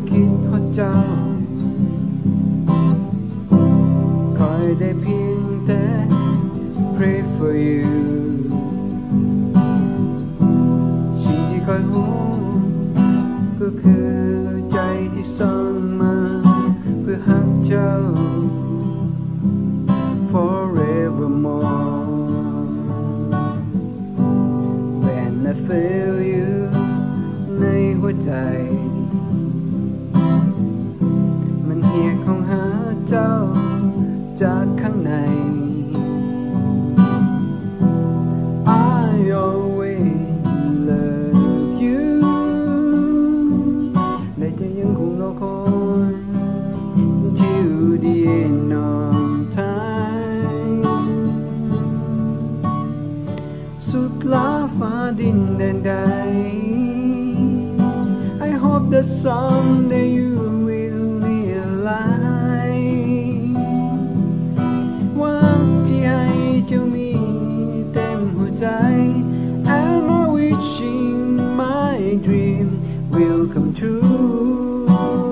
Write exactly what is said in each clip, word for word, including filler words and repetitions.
คิดฮอดเจ้าคอยได้เพียงแต่ pray for you สิ่งที่คอยหูก็คือใจที่สร้างมาเพื่อฮักเจ้า forevermore when I feel you ในหัวใจมันเหียกของหาเจ้าจากข้างใน I always love you และจะยังคงรอคอย till the end of time สุดลาฟ้าดินแดนใด I hope that someday you will realize ว่าที่ให้เจ้ามีเต็มหัวใจ and I'm wishing my dream will come true.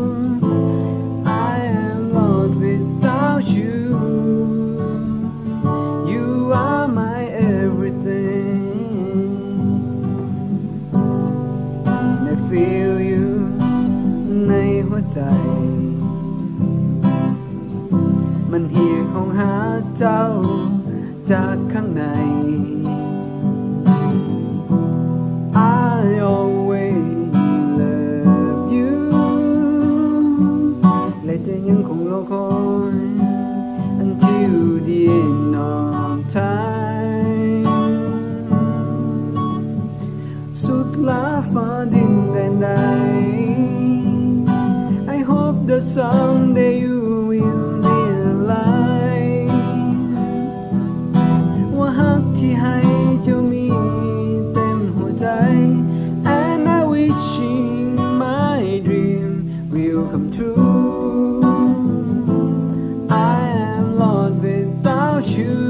I am lost without you. You are my everything. I feel you ในหัวใจมันเหี่ยงของหาเจ้าจากข้างใน I always love you และจะยังคงรอคอย until the end of time สุดลาฟ้าดินแดนใด I hope that someday you will realize ว่าฮักที่ให้เจ้ามีเต็มหัวใจ and I wishing my dream will come true. I am lost without you.